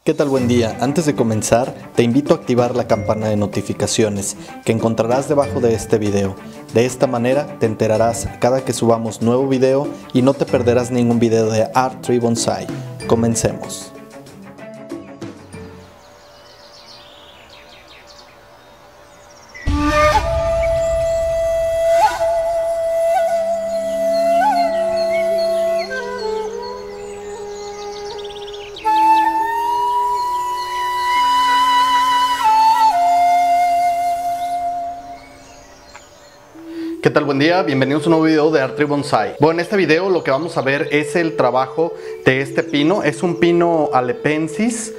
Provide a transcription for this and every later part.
¿Qué tal? Buen día. Antes de comenzar, te invito a activar la campana de notificaciones que encontrarás debajo de este video. De esta manera te enterarás cada que subamos nuevo video y no te perderás ningún video de Art Tree Bonsai. Comencemos. ¿Qué tal? Buen día, bienvenidos a un nuevo video de Art Tree Bonsai. Bueno, en este video lo que vamos a ver es el trabajo de este pino. Es un pino alepensis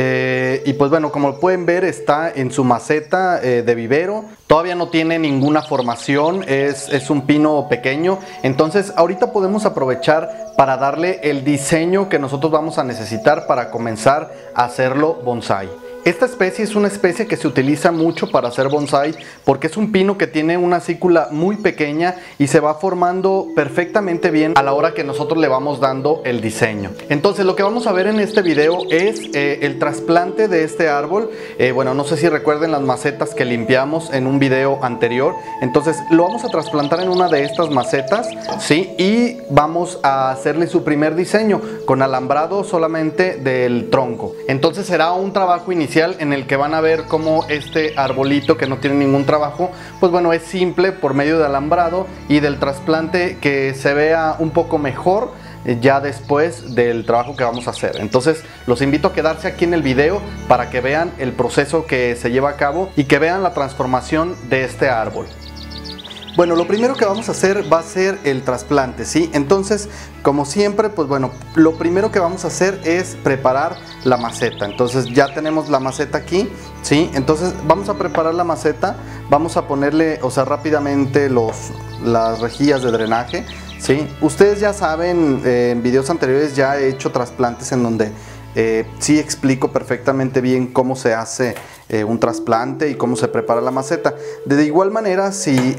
y pues bueno, como pueden ver, está en su maceta de vivero. Todavía no tiene ninguna formación, es un pino pequeño. Entonces ahorita podemos aprovechar para darle el diseño que nosotros vamos a necesitar para comenzar a hacerlo bonsai. Esta especie es una especie que se utiliza mucho para hacer bonsai porque es un pino que tiene una cícula muy pequeña y se va formando perfectamente bien a la hora que nosotros le vamos dando el diseño. Entonces lo que vamos a ver en este video es el trasplante de este árbol. Bueno, no sé si recuerden las macetas que limpiamos en un video anterior. Entonces lo vamos a trasplantar en una de estas macetas, ¿sí? Y vamos a hacerle su primer diseño con alambrado solamente del tronco. Entonces será un trabajo inicial en el que van a ver cómo este arbolito que no tiene ningún trabajo, pues bueno, es simple por medio de alambrado y del trasplante que se vea un poco mejor ya después del trabajo que vamos a hacer. Entonces los invito a quedarse aquí en el video para que vean el proceso que se lleva a cabo y que vean la transformación de este árbol. Bueno, lo primero que vamos a hacer va a ser el trasplante, ¿sí? Entonces, como siempre, pues bueno, lo primero que vamos a hacer es preparar la maceta. Entonces ya tenemos la maceta aquí, ¿sí? Entonces vamos a preparar la maceta, vamos a ponerle, o sea, rápidamente las rejillas de drenaje, ¿sí? Ustedes ya saben, en videos anteriores ya he hecho trasplantes en donde sí explico perfectamente bien cómo se hace un trasplante y cómo se prepara la maceta. De igual manera,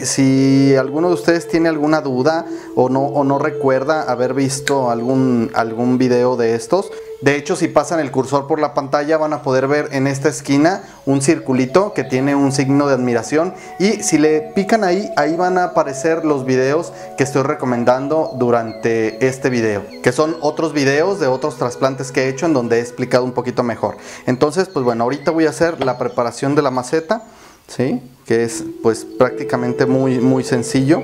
si alguno de ustedes tiene alguna duda o no recuerda haber visto algún video de estos, de hecho, si pasan el cursor por la pantalla van a poder ver en esta esquina un circulito que tiene un signo de admiración, y si le pican ahí van a aparecer los videos que estoy recomendando durante este video, que son otros videos de otros trasplantes que he hecho en donde he explicado un poquito mejor. Entonces, pues bueno, ahorita voy a hacer la preparación de la maceta, ¿sí? Que es pues prácticamente muy sencillo.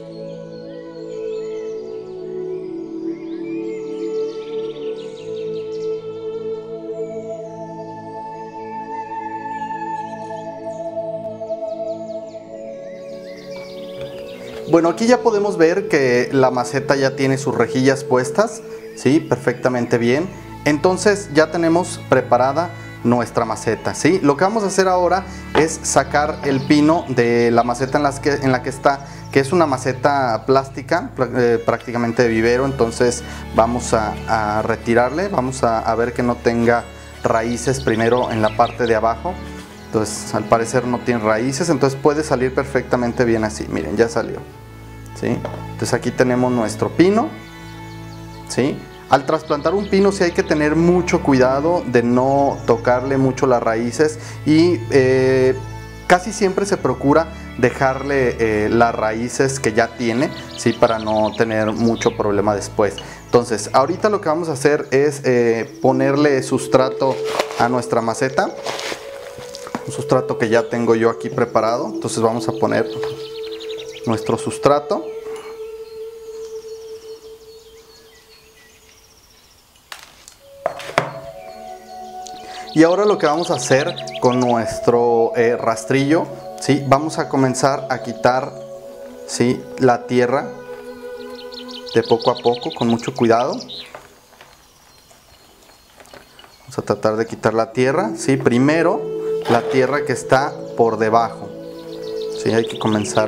Bueno, aquí ya podemos ver que la maceta ya tiene sus rejillas puestas, ¿sí? Perfectamente bien. Entonces ya tenemos preparada nuestra maceta, ¿sí? Lo que vamos a hacer ahora es sacar el pino de la maceta en la que está, que es una maceta plástica, prácticamente de vivero. Entonces vamos a retirarle, vamos a ver que no tenga raíces primero en la parte de abajo. Entonces al parecer no tiene raíces, entonces puede salir perfectamente bien así. Miren, ya salió, ¿sí? Entonces aquí tenemos nuestro pino, ¿sí? Al trasplantar un pino sí hay que tener mucho cuidado de no tocarle mucho las raíces y casi siempre se procura dejarle las raíces que ya tiene, ¿sí? Para no tener mucho problema después. Entonces ahorita lo que vamos a hacer es ponerle sustrato a nuestra maceta. Un sustrato que ya tengo yo aquí preparado. Entonces vamos a poner nuestro sustrato. Y ahora lo que vamos a hacer con nuestro rastrillo, ¿sí? Vamos a comenzar a quitar, ¿sí? La tierra de poco a poco, con mucho cuidado. Vamos a tratar de quitar la tierra, ¿sí? Primero la tierra que está por debajo, ¿sí? Hay que comenzar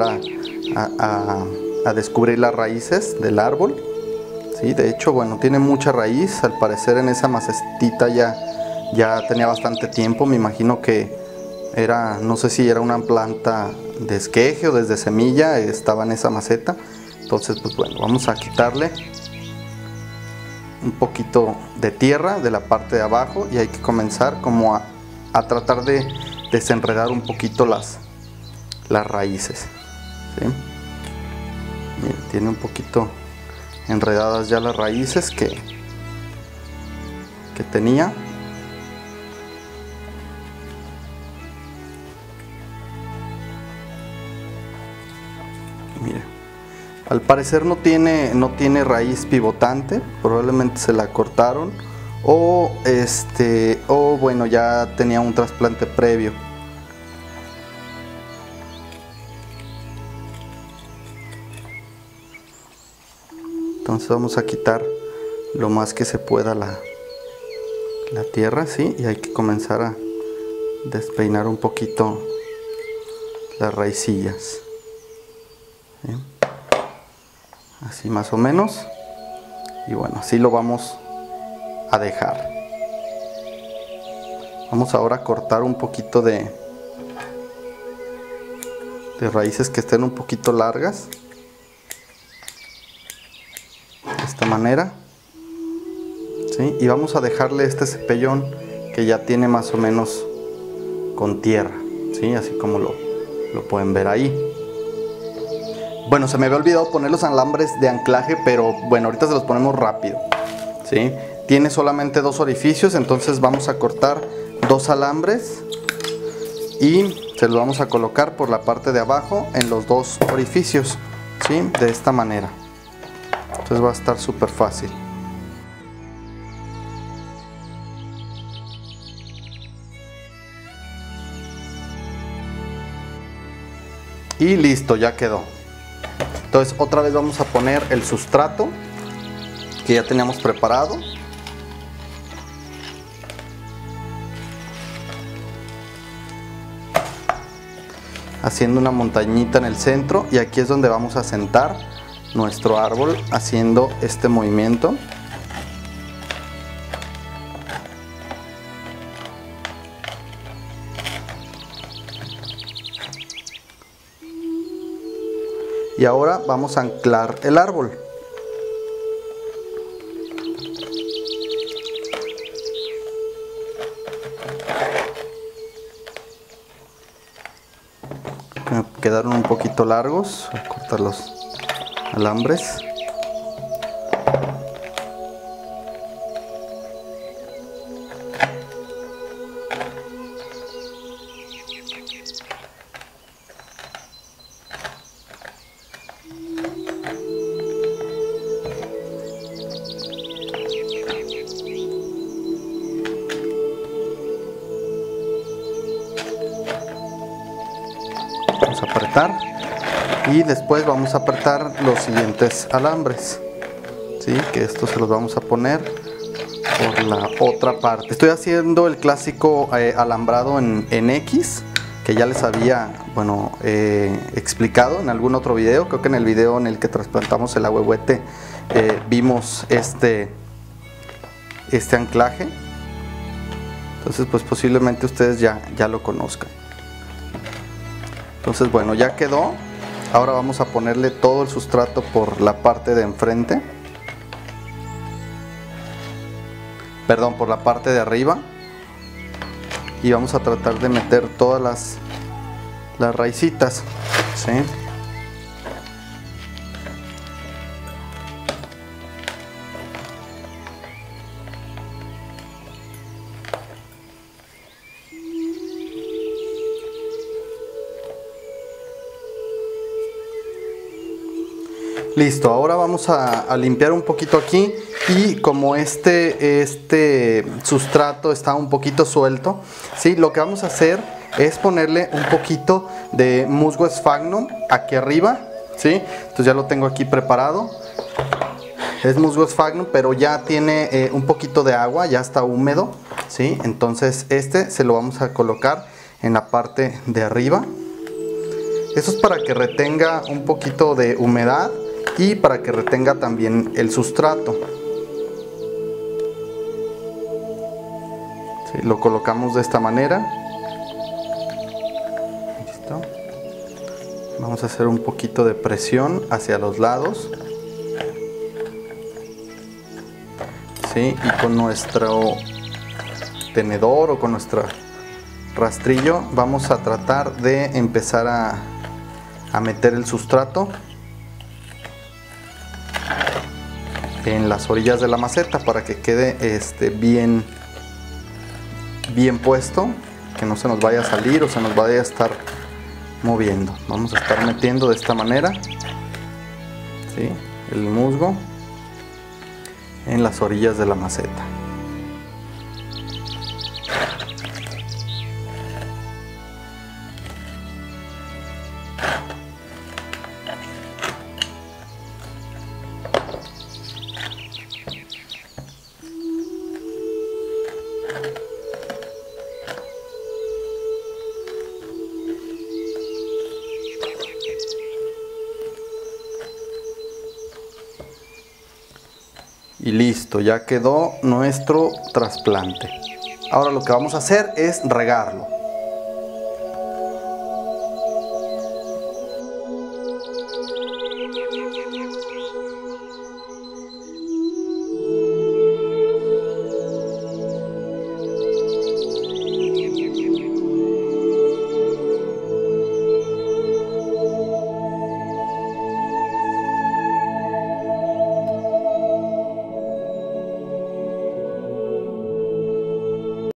a descubrir las raíces del árbol, ¿sí? De hecho, bueno, tiene mucha raíz. Al parecer en esa macetita ya tenía bastante tiempo. Me imagino que era, no sé si era una planta de esqueje o desde semilla estaba en esa maceta. Entonces, pues bueno, vamos a quitarle un poquito de tierra de la parte de abajo y hay que comenzar como a tratar de desenredar un poquito las raíces, ¿sí? Miren, tiene un poquito enredadas ya las raíces que tenía. Mire, al parecer no tiene raíz pivotante, probablemente se la cortaron o bueno, ya tenía un trasplante previo. Entonces vamos a quitar lo más que se pueda la tierra, ¿sí? Y hay que comenzar a despeinar un poquito las raicillas, ¿sí? Así más o menos. Y bueno, así lo vamos a dejar. Vamos ahora a cortar un poquito de raíces que estén un poquito largas. De esta manera, ¿sí? Y vamos a dejarle este cepellón que ya tiene más o menos con tierra, ¿sí? Así como lo pueden ver ahí. Bueno, se me había olvidado poner los alambres de anclaje, pero bueno, ahorita se los ponemos rápido, ¿sí? Tiene solamente 2 orificios, entonces vamos a cortar 2 alambres y se los vamos a colocar por la parte de abajo en los 2 orificios, ¿sí? De esta manera. Entonces va a estar súper fácil. Y listo, ya quedó. Entonces otra vez vamos a poner el sustrato que ya teníamos preparado. Haciendo una montañita en el centro, y aquí es donde vamos a sentar nuestro árbol haciendo este movimiento. Y ahora vamos a anclar el árbol. Me quedaron un poquito largos, voy a cortar los alambres. Vamos a apretar y después vamos a apretar los siguientes alambres, ¿sí? Que estos se los vamos a poner por la otra parte. Estoy haciendo el clásico alambrado en X, que ya les había, bueno, explicado en algún otro video. Creo que en el video en el que trasplantamos el ahuehuete vimos este anclaje. Entonces pues posiblemente ustedes ya lo conozcan. Entonces bueno, ya quedó. Ahora vamos a ponerle todo el sustrato por la parte de enfrente. Perdón, por la parte de arriba. Y vamos a tratar de meter todas las raicitas, ¿sí? Listo, ahora vamos a limpiar un poquito aquí, y como este sustrato está un poquito suelto, ¿sí? Lo que vamos a hacer es ponerle un poquito de musgo sphagnum aquí arriba, ¿sí? Entonces ya lo tengo aquí preparado. Es musgo sphagnum, pero ya tiene un poquito de agua, ya está húmedo, ¿sí? Entonces se lo vamos a colocar en la parte de arriba. Eso es para que retenga un poquito de humedad y para que retenga también el sustrato. Sí, lo colocamos de esta manera. Listo. Vamos a hacer un poquito de presión hacia los lados. ¿sí? Y con nuestro tenedor o con nuestro rastrillo vamos a tratar de empezar a meter el sustrato en las orillas de la maceta para que quede bien puesto, que no se nos vaya a salir o se nos vaya a estar moviendo. Vamos a estar metiendo de esta manera, ¿sí?, el musgo en las orillas de la maceta. Y listo, ya quedó nuestro trasplante. Ahora lo que vamos a hacer es regarlo.